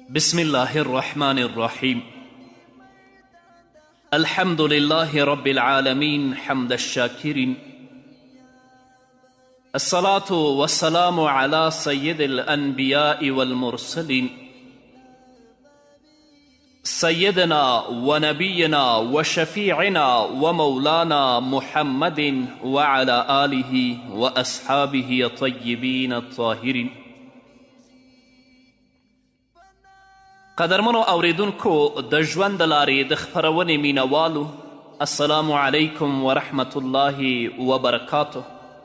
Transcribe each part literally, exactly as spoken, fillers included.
بسم الله الرحمن الرحيم. الحمد لله رب العالمين حمد الشاكرين، الصلاة والسلام على سيد الأنبياء والمرسلين سيدنا ونبينا وشفيعنا ومولانا محمد وعلى آله وأصحابه الطيبين الطاهرين. قدرمنو اوریدونکو د ژوند د لارې د خپرونې مینوالو، السلام علیکم ورحمت الله وبرکاته.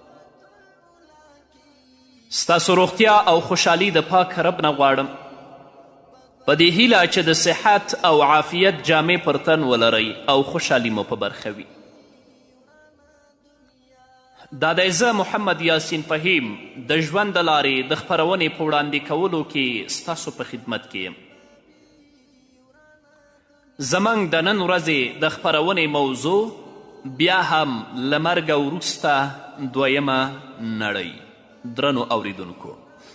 ستاسو روغتیا او خوشحالي د پاک رب نه غواړم، په دې هیله چې د صحت او عافیت جامې پر تن ولرئ او خوشحالي مو په برخه وي. دا دی زه محمد یاسین فهیم د ژوند د لارې د خپرونې په وړاندې کولو کې ستاسو په خدمت کې یم. زموږ د نن ورځې د خپرونې موضوع بیا هم له مرګه وروسته دویمه نړۍ. درنو اوریدونکو،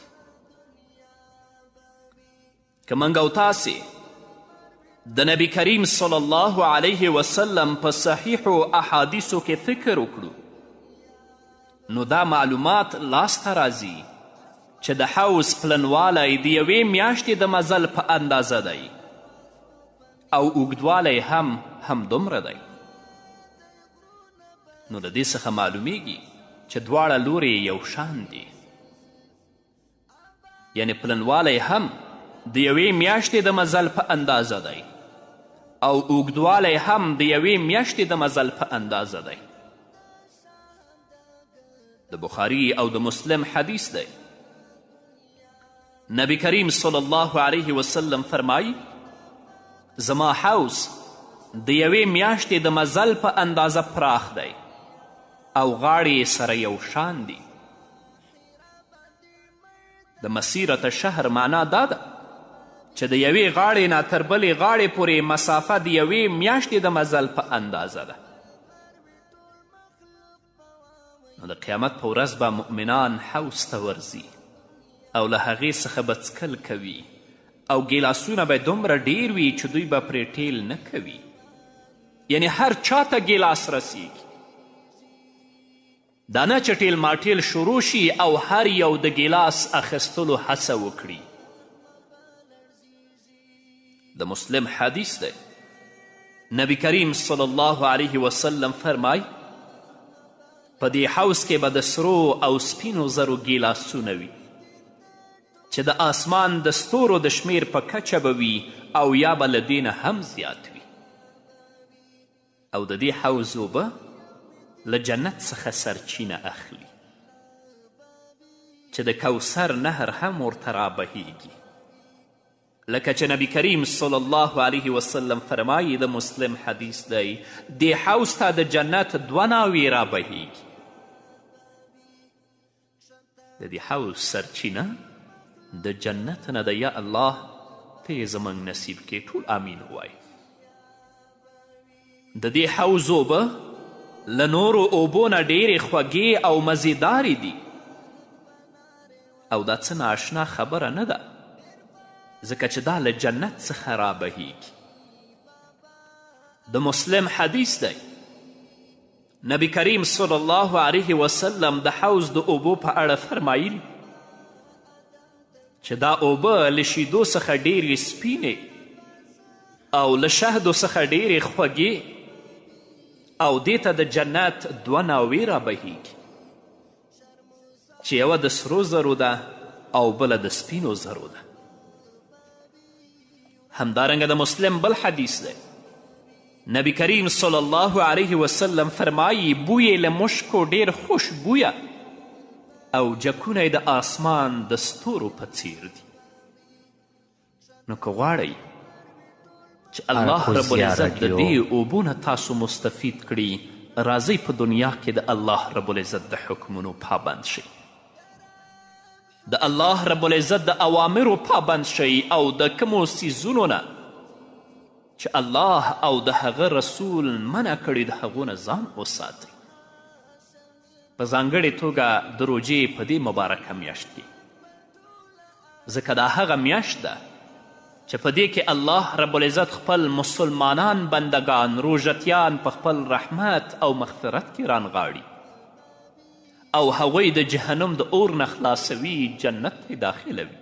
که موږ او تاسې د نبی کریم صلی الله علیه وسلم په صحیحو احادیثو کې فکر وکړو، نو دا معلومات لاسته راځي چې د حوض پلنوالی د یوې میاشتې د مزل په اندازه دی او اوږدوالی هم همدومره دی. نو د دې څخه معلومیږي چې دواړه لورې یو شان دي، یعنی پلنوالی هم د یوې میاشتې د مزل په اندازه دی او اوږدوالی هم د یوې میاشتې د مزل په اندازه دی. د بخاري او د مسلم حدیث دی. نبی کریم صلی الله علیه وسلم فرمایی زما حوض د یوې میاشتې د مزل په اندازه پراخ دی او غاړې سره یو شان دي. د مسیرت شهر معنا دا ده چې د یوې غاړې نه تر بلې غاړې پورې مسافه د یوې میاشتې د مزل په اندازه ده. نو د قیامت په ورځ به مؤمنان حوض ته ورځي او له هغې څخه به څکل کوي او ګیلاسونه به دومره ډیر وي چې دوی به پرې ټیل نه کوي، یعنی هر چاته ګیلاس رسیږي. دا نه چې ټیل ماټیل شروع شي او هر یو د ګیلاس اخیستلو هڅه وکړي. د مسلم حدیث دی. نبی کریم صلی الله علیه وسلم فرمای په دې حوض کې به د سرو او سپینو زرو ګیلاسونه وي چې د آسمان د ستورو د شمیر په کچه به وي او یا به له دې نه هم زیات وي. او د دې حوض اوبه له جنت څخه سرچینه اخلي چې د کوثر نهر هم ورته رابهیږي. لکه چې نبی کریم صلی الله علیه وسلم فرمایي، د مسلم حدیث دی، دې حوض ته د جنت دوه ناوې رابهیږي. د دې حوض سرچینه د جنت نه ده. یا الله ته یې زموږ نصیب کې، ټول آمین ووایي. د دې حوض اوبه له نورو اوبو نه ډیرې خوږې او مزیدارې دي او دا څه ناشنا خبره نه ده، ځکه چې دا له جنت څخه رابهیږي. د مسلم حدیث دی. نبی کریم صلی الله علیه وسلم د حوض د اوبو په اړه فرمایلی چې دا اوبه له شیدو څخه ډیرې سپینې او له شهدو څخه ډیرې خوږې او دې ته د جنت دوه ناوې رابهیږي چې یوه د سرو زرو ده او بله د سپینو زرو ده. همدارنګه د مسلم بل حدیث دی. نبی کریم صلی الله علیه وسلم فرمایی بوی له مشکو ډیر خوش بویه او جکونه د آسمان د ستورو په څیر دي. نو که غواړئ چې الله رب العزت د دې اوبو نه تاسو مستفید کړي، راځئ په دنیا کې د الله رب العزت د حکمونو پابند شئ، د الله رب العزت د اوامرو پابند شئ او د کومو څیزونو نه چې الله او د هغه رسول منع کړي د هغو نه ځان وساتئ. په ځانګړې توګه د روژې په دې مبارکه میاشت کې، ځکه دا هغه میاشت ده چې په دې کې الله رب العزت خپل مسلمانان بندگان روژتیان په خپل رحمت او مغفرت کې رانغاړي او هغوی د جهنم د اور نه خلاصوي جنت ته داخلوي.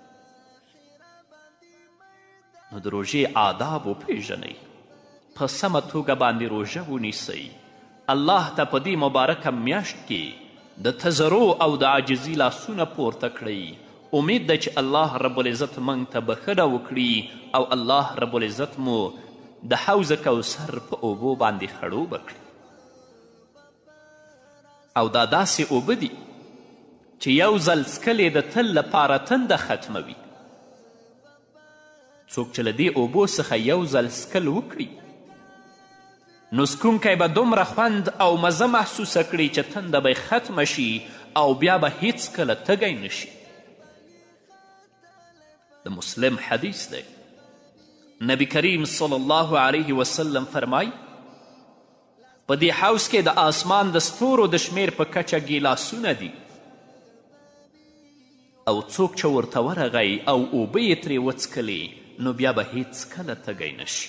نو د روژې آداب وپیژنئ، په سمه توګه باندې روژه ونیسئ. الله ته په دې مبارکه میاشت کې د تضرع او د عاجزي لاسونه پورته کړئ. امید ده چې الله رب العزت موږ ته بښنه وکړي او الله رب العزت مو د حوض کوثر په اوبو باندې خړوبه کړي. او دا داسې اوبه دي چې یو ځل څکلې د تل لپاره تنده ختموي. څوک چې له دې اوبو څخه یو ځل څکل وکړي نو څکونکی به دومره خوند او مزه محسوسه کړي چې تنده به ختمه شي او بیا به هیڅکله تږی نشي. د مسلم حدیث دی، نبی کریم صلی الله علیه وسلم فرمای په دې حوض کې د آسمان د ستورو د شمیر په کچه ګیلاسونه دي او څوک چې ورته ورغی او اوبه یې ترې وڅکلې نو بیا به هیڅکله تږی نشي.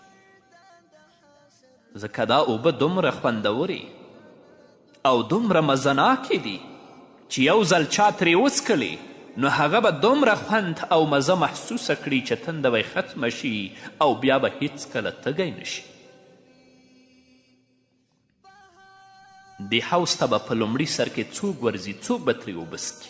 ځکه دا اوبه دومره خوندورې او دومره مزناکې دي چې یو ځل چا ترې وڅکلې نو هغه به دومره خوند او مزه محسوسه کړي چې تنده به ختمه شي او بیا به هیڅکله تږی نشي. دې حوض ته به په لومړي سر کې څوک ورځي، څوک به ترې اوبه څکي.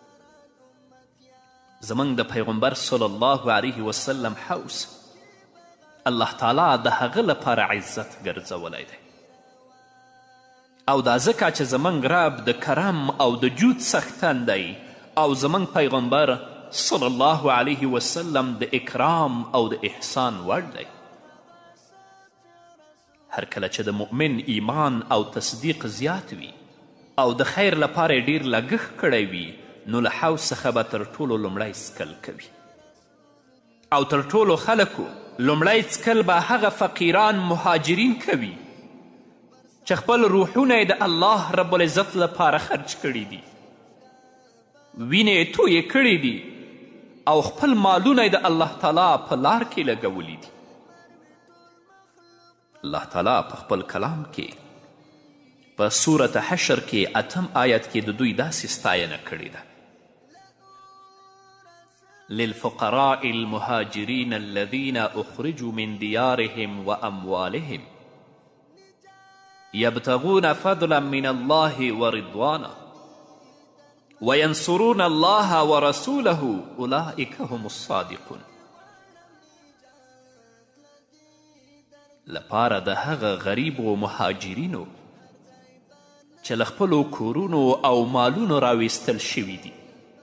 زموږ د پیغمبر صلی الله علیه وسلم حوض الله تعالی د هغه لپاره عزت ګرځولی دی او دا ځکه چې زموږ رب د کرم او د جود څښتن دی او زموږ پیغمبر صلی الله علیه وسلم د اکرام او د احسان وړ دی. هر کله چې د مؤمن ایمان او تصدیق زیات وي او د خیر لپاره ډیر لګښت کړی وي نو له حوض څخه به تر ټولو لومړی څکل کوي او تر ټولو خلکو لومړی څکل به هغه فقیران مهاجرین کوي چې خپل روحونه د الله رب العزت لپاره خرج کړي دي، وینې یې تویې کړي دي او خپل مالونه د الله تعالی په لار کې لګولی دي. الله تعالی په خپل کلام کې په سورة حشر کې اتم آیت کې د دوی داسې ستاینه کړې ده: للفقراء المهاجرين الذين أخرجوا من ديارهم وأموالهم يبتغون فضلا من الله ورضوانا وينصرون الله ورسوله أولئك هم الصادقون. لپاره د هغه غریبو مهاجرینو چې له خپلو کورونو او مالونو راویستل شوي دي،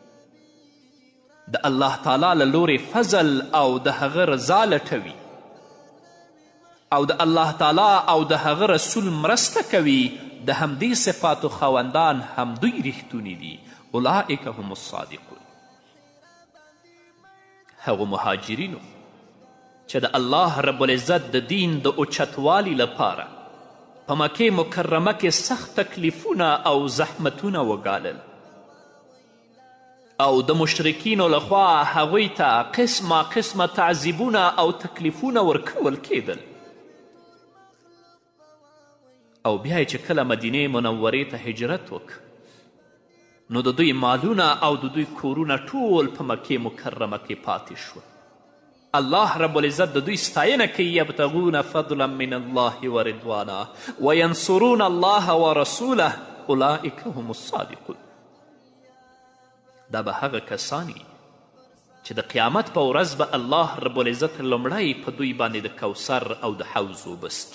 د الله تعالی له لورې فضل او د هغه رضا لټوي او د الله تعالی او د هغه رسول مرسته کوي، د همدې صفاتو خاوندان همدوی ریښتونی دي. اولئک هم الصادقون. هغو مهاجرینو چې د الله رب العزت د دین د اوچتوالي لپاره په مکې مکرمه کې سخت تکلیفونه او زحمتونه وګالل او د مشرکینو لخوا هغوی ته قسمه قسمه تعذیبونه او تکلیفونه ورکول کېدل او بیا چې کله مدینې منورې ته هجرت وکړ نو د دوی مالونه او د دوی کورونه ټول په مکې مکرمه کې پاتې شول. الله رب العزت د دوی ستاینه کوي: یبتغون فضلا من الله ورضوانا وینصرون الله ورسوله اولئک هم الصادقون. دا به هغه کسان چې د قیامت په ورځ به الله رب العزت لومړی په دوی باندې د کوثر او د حوض اوبه څکي.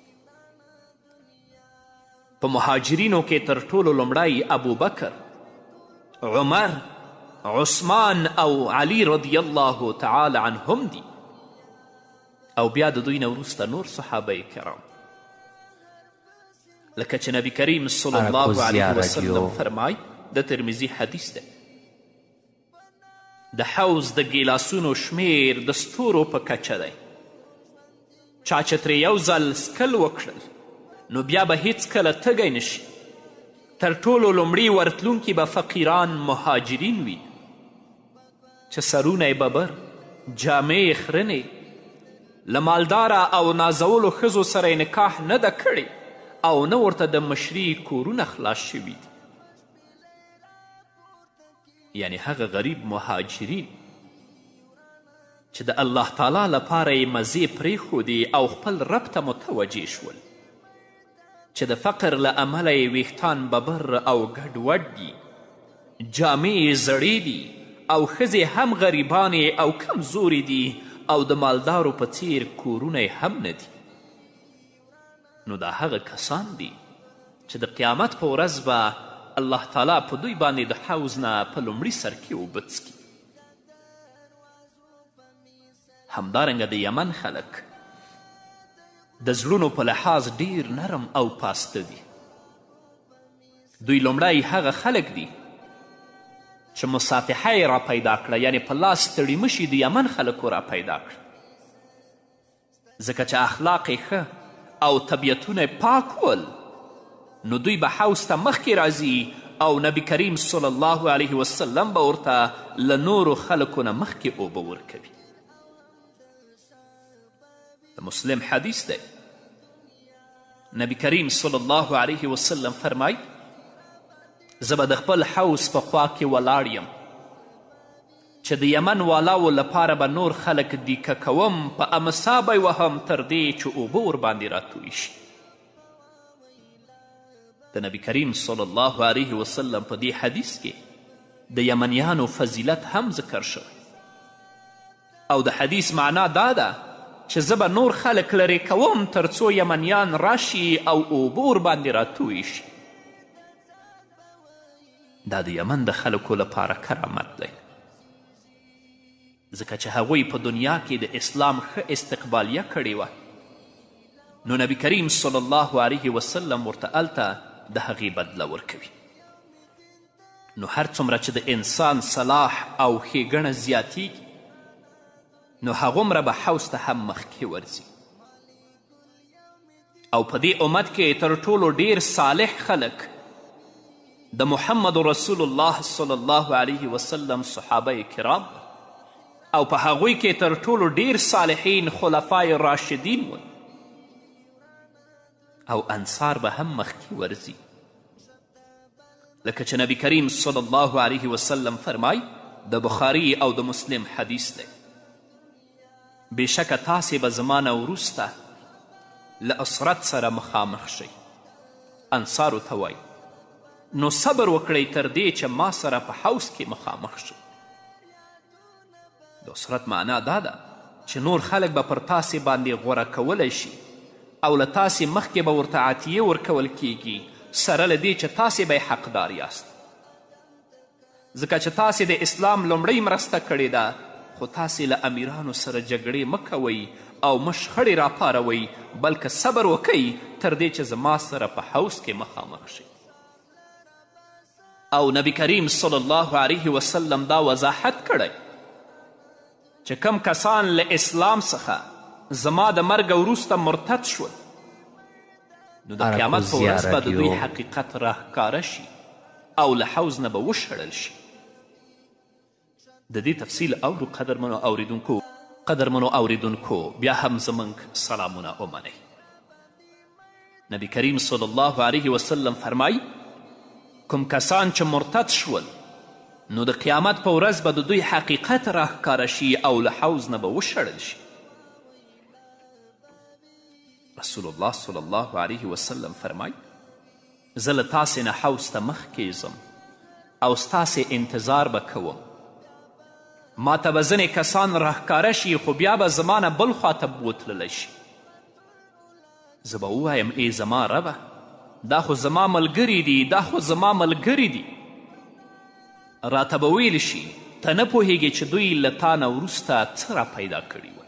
په مهاجرینو کې تر ټولو لومړی ابوبکر، عمر، عثمان او علی رضی الله تعالی عنهم دي او بیا د دوی نه وروسته نور صحابه کرام لکه چې نبی کریم صلی الله علیه وسلم فرمای، د ترمذي حدیث ده: د حوض د ګیلاسونو شمیر د ستورو په کچه دی. چا چې ترې یو ځل څکل وکړل نو بیا به هیڅکله تږی نشي. تر ټولو لومړي ورتلونکي به فقیران مهاجرین وي چې سرونه یې ببر جامې خرنې له مالداره او نازولو ښځو سره یې نکاح نه ده کړې او نه ورته د مشري کورونه خلاص شوي دي. یعنی هغه غریب مهاجرین چې د الله تعالی لپاره یې مزې پرېښودې او خپل رب ته متوجه شول، چې د فقر له امله یې ویښتان ببر او ګډوډ دي، جامې یې زړې دي او ښځې هم غریبانې او کمزورې دي او د مالدارو په څیر کورونه یې هم نه دي. نو دا هغه کسان دي چې د قیامت په ورځ به الله تعالی په دوی باندې د حوض نه په لومړي سر کې اوبه څکي. همدارنګه د یمن خلک د زړونو په لحاظ ډیر نرم او پاسته دي. دوی لومړی هغه خلک دي چې مصافحه یې را پیدا کړه، یعنی په لاس تړي مشي د یمن خلکو را پیدا کړه، ځکه چې اخلاق یې ښه او طبیعتونه یې پاک ول. نو دوی به حوض ته مخکې راځي او نبی کریم صلی الله علیه وسلم به ورته له نورو خلکو نه مخکې اوبه ورکوي. د مسلم حدیث دی، نبی کریم صلی الله علیه وسلم فرمای زه به د خپل حوض په خوا کې ولاړ یم چې د یمن والاو لپاره به نور خلک دیکه کوم، په امسا به یې وهم تر دې چې اوبه ورباندې راتوی شي. د نبی کریم صلی الله علیه وسلم په دې حدیث کې د یمنیانو فضیلت هم ذکر شوی او د حدیث معنا دا ده چې زه به نور خلک لرې کوم تر څو یمنیان راشي او اوبه ورباندې راتوی شي. دا د یمن د خلکو لپاره کرامت دی، ځکه چې هغوی په دنیا کې د اسلام ښه استقبالیه کړې وه. نو نبی کریم صلی الله علیه وسلم ورته هلته د هغې بدله ورکوي. نو هر څومره چې د انسان صلاح او ښېګڼه زیاتیږي نو هغومره به حوض ته هم مخکې ورځي. او په دې امت کې تر ټولو ډیر صالح خلک د محمد رسول الله صلی الله علیه وسلم صحابه کرام او په هغوی کې تر ټولو ډیر صالحین خلفای راشدین ول او انصار به هم مخکې ورځي. لکه چې نبی کریم صلی الله علیه وسلم فرمای د بخاري او د مسلم حدیث دی، بېشکه تاسې به زما نه وروسته له اسرت سره مخامخ شئ. انصارو ته وایي نو صبر وکړئ تر دې چې ما سره په حوض کې مخامخ شئ. د اسرت معنا دا ده چې نور خلک به پر تاسې باندې غوره کولی شي او له تاسې مخکې به ورته عطیې ورکول کیږي، سره له دې چې تاسې به یې حقدار یاست. ځکه چې تاسې د اسلام لومړۍ مرسته کړې ده، خو تاسې له امیرانو سره جګړې مه کوئ او مه شخړې راپاروئ، بلکې صبر وکئ تر دې چې زما سره په حوض کې مخامخ شئ. او نبی کریم صلی الله علیه وسلم دا وضاحت کړی چې کم کسان له اسلام څخه زما د مرګ وروسته مرتد شول نو د قیامت په ورځ به د دوی حقیقت راښکاره شي او له حوض نه به وشړل شي. د دې تفصیل اورو قدرمنو اوریدونکو قدرمنو اوریدونکو بیا هم زموږ سلامونه ومنئ. نبی کریم صلی الله علیه وسلم فرمای کوم کسان چې مرتد شول نو د قیامت په ورځ به د دوی حقیقت راښکاره شي او له حوض نه به وشړل شي. رسول الله صلی الله علیه وسلم فرمای زه له تاسې نه حوض ته مخکې ځم او ستاسې انتظار به کوم. ما ته به ځینې کسان راښکاره شي خو بیا به زما نه بل خواته بوتللی شي. زه به ووایم ای زما ربه دا خو زما ملګري دي دا خو زما ملګري دي. راته به ویل شي ته نه پوهیږې چې دوی له تا نه وروسته څه را پیدا کړي وه.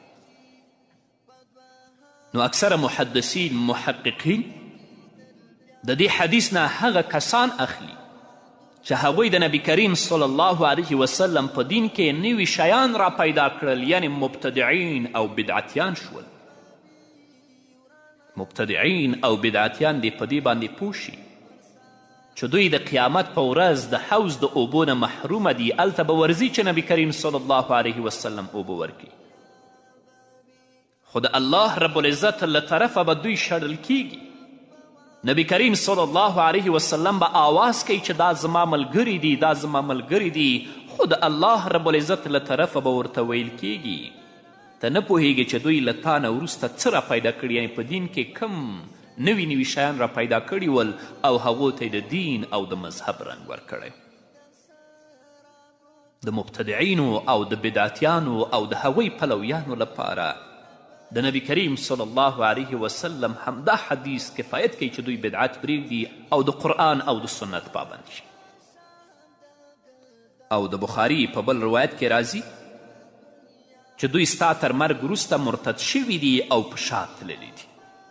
نو اکثره محدثین محققین د دې حدیث نه هغه کسان اخلي چې هغوی د نبی کریم صلی الله علیه وسلم په دین کې نوي شیان را پیدا کړل، یعنی مبتدعین او بدعتیان شول. مبتدعین او بدعتیان دې په دې باندې پوه شي چې دوی د قیامت په ورځ د حوض د اوبو نه محرومه دي هلته به ورځي چې نبي کریم صلی الله علیه وسلم اوبه ورکړي خو د الله رب العزت له طرفه به دوی شړل کیږي نبی کریم صلی الله علیه وسلم به آواز کوي چې دا زما ملګري دي دا زما ملګري دي خو د الله رب العزت له طرفه به ورته ویل کیږي ته نه پوهیږي چې دوی له تا نه وروسته څه را پیدا کړي یعنې په دین کې کم نوي نوي شیان را پیدا کړي ول او هغو ته د دین او د مذهب رنګ ورکړی د مبتدعینو او د بدعتیانو او د هغوی پلویانو لپاره د نبی کریم صلی الله علیه وسلم همدا حدیث کفایت کوي چې دوی بدعت پرېږدي او د قرآن او د سنت پابند شي او د بخاري په بل روایت کې راځي چې دوی ستا تر مرګ وروسته مرتد شوي دي او په شا تللي دي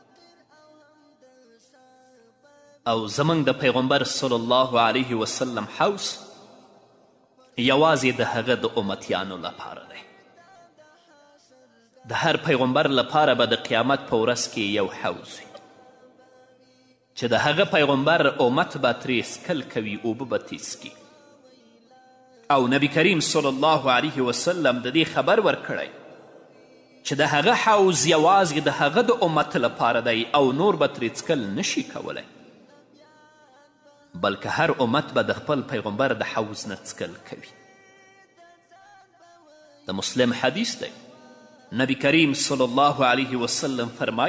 او زموږ د پیغمبر صلی الله علیه وسلم حوض یوازې د هغه د امتیانو لپاره دی د هر پیغمبر لپاره به د قیامت په ورځ کې یو حوض وي چې د هغه پیغمبر امت به ترې څکل کوي اوبه به تیز کی او نبی کریم صلی الله علیه وسلم د دې خبر ورکړی چې د هغه حوض یوازې د هغه د امت لپاره دی او نور به ترې څکل نشي کولی بلکه هر امت به د خپل پیغمبر د حوض نه څکل کوي د مسلم حدیث دی نبی کریم صلی الله علیه وسلم فرمای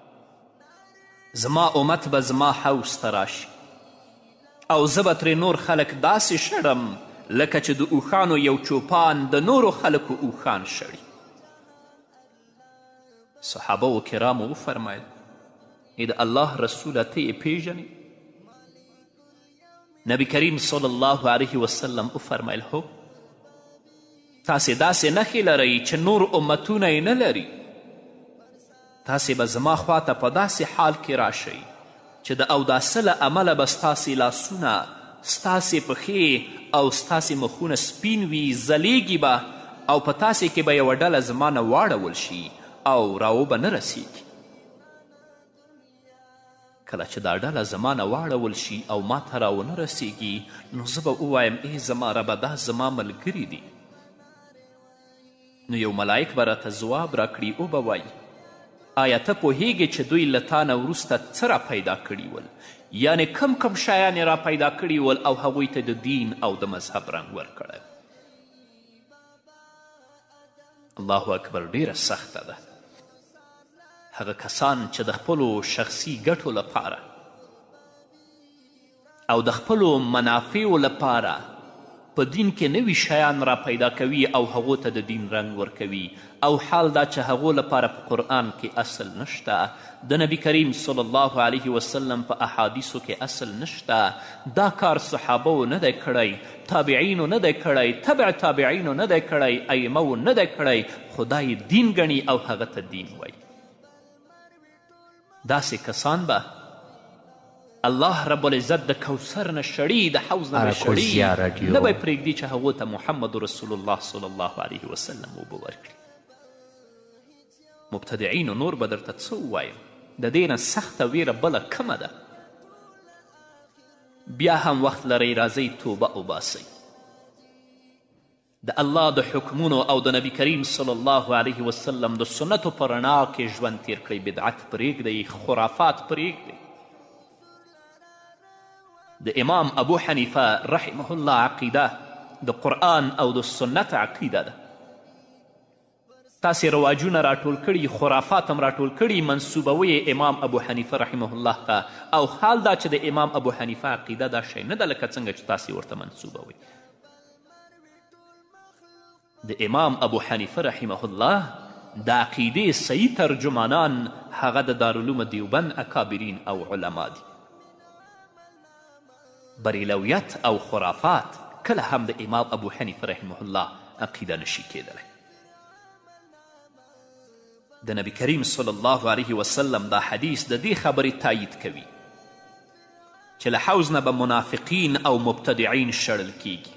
زما امت به زما حوض ته راشي او زه به ترې نور خلک داسې شړم لکه چې د اوښانو یو چوپان د نورو خلکو اوښان شړي صحابه و کرامو وفرمیل ای د الله رسوله ته یې پیژنې نبی کریم صلی الله علیه وسلم وفرمیل هو تاسې داسې نښې لرئ چې نور امتونه یې نه لري تاسې به زما خواته په داسې حال کې راشئ چې د اوداسه له امله به ستاسې لاسونه ستاسې پښې او ستاسې مخونه سپین وي ځلیږي به او په تاسې کې به یوه ډله زما نه واړول شي او راو به نه رسیږي کله چې دا ډله زما نه واړول شي او ما ته راونه رسیږي نو زه به ووایم ای زما ربه دا زما ملګري دي نو یو ملایک به راته ځواب راکړي او به وایي آیا ته پوهیږې چې دوی له تا نه وروسته څه را پیدا کړي ول یعنې کم کم شیان را پیدا کړي ول او هغوی ته د دین او د مذهب رنګ ورکړی الله اکبر ډیره سخته ده هغه کسان چې د خپلو شخصي ګټو لپاره او د خپلو منافعو لپاره په دین کې نوي شیان را پیدا کوي او هغو ته د دین رنګ ورکوي او حال دا چې هغو لپاره په قرآن کې اصل نشته د نبی کریم صلی الله علیه وسلم په احادیثو کې اصل نشته دا کار صحابو نه دی کړی تابعینو نه دی کړی تبع تابعینو نه دی کړی ائمو نه دی کړی خدای دین ګڼي او هغه ته دین وایي داسې کسان به الله رب العزت د کوثر نه شړي د حوض نه به شړي نه به پرېږدي چې هغو ته محمد رسول الله صلی الله علیه وسلم اوبه ورکړي مبتدعینو نور به درته څه ووایم د دې نه سخته ویره بله کمه ده بیا هم وخت لرئ راځئ توبه وباسئ د الله د حکمونو او د نبی کریم صلی الله علیه وسلم د سنتو په رڼا کې ژوند تیر کړئ بدعت پرېږدئ خرافات پرېږدئ د امام ابو حنیفه رحمه الله عقیده د قرآن او د سنت عقیده ده تاسې رواجونه راټول کړي خرافات هم راټول کړي منسوبوي امام ابو حنیفه رحمه الله ته او حال دا چې د امام ابو حنیفه عقیده دا شی نه ده لکه څنګه چې تاسې ورته منسوبوي د امام ابو حنیفه رحمه الله د عقیدې صحیح ترجمانان هغه د دارالعلوم دیوبند اکابرین او علما دي بریلویت او خرافات کله هم د امام ابو حنیفه رحمه الله عقیده نشي کېدلی د نبی کریم صلی الله علیه وسلم دا حدیث د دې خبرې تایید کوي چې له حوض نه به منافقین او مبتدعین شړل کیږي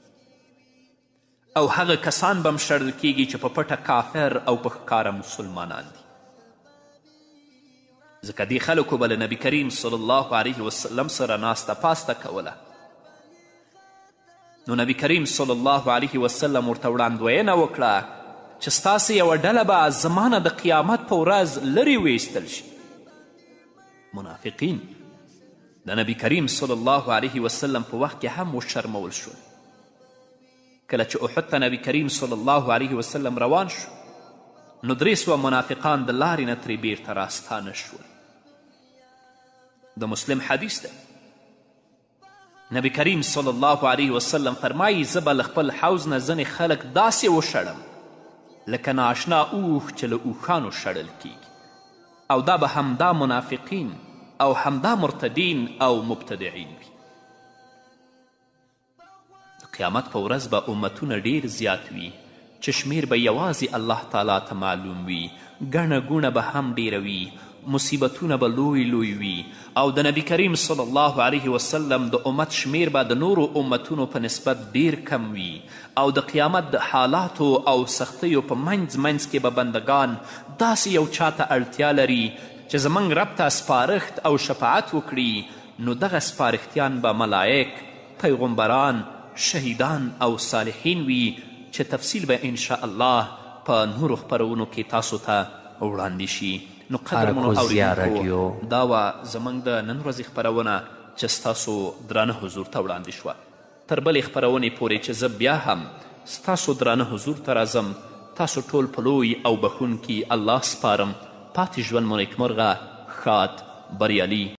او هغه کسان به هم شړل کیږي چې په پټه کافر او په ښکاره مسلمانان دي ځکه دې خلکو به له نبي کریم صلی الله علیه وسلم سره ناسته پاسته کوله. نو نبی کریم صلی الله علیه وسلم ورته وړاندوینه وکړه چې ستاسې یوه ډله به زما نه د قیامت په ورځ لرې ویستل شي. منافقین د نبی کریم صلی الله علیه وسلم په وخت کې هم وشرمول شول. کله چې احد ته نبی کریم صلی الله علیه وسلم روان شو نو درې سوه منافقان د لارې نه ترې بیرته راستانه شول. د مسلم حدیث دی. نبی کریم صلی الله علیه وسلم فرمایي زه به له خپل حوض نه ځینې خلک داسې وشړم لکه نااشنا اوښ چې له اوښانو شړل کیږي، او دا به همدا منافقین او همدا مرتدین او مبتدعین وي. د قیامت په ورځ به امتونه ډیر زیات وي چې شمیر به یوازې الله تعالی ته معلوم وي، ګڼه ګوڼه به هم ډیره وي، مصیبتونه به لوی لوی وي، او د نبی کریم صلی الله علیه وسلم د امت شمیر به د نورو امتونو په نسبت ډیر کم وي، او د قیامت د حالاتو او سختیو په منځ منځ کې به بندگان داسې یو چاته اړتیا لري چې زموږ رب ته سپارښت او شفاعت وکړي، نو دغه سپارښتیان به ملائک، پیغمبران، شهیدان او صالحین وي چې تفصیل به انشاءالله په نورو خپرونو کې تاسو ته وړاندې شي. نو قدرمنو اورېدونکو دا وه زموږ د نن ورځې خپرونه چې ستاسو درانه حضور ته وړاندې شوه. تر بلې خپرونې پورې چې زه بیا هم ستاسو درانه حضور ته راځم، تاسو ټول په لوی او بخونکي الله سپارم. پاتې ژوند مو نیکمرغه، ښاد، بریالي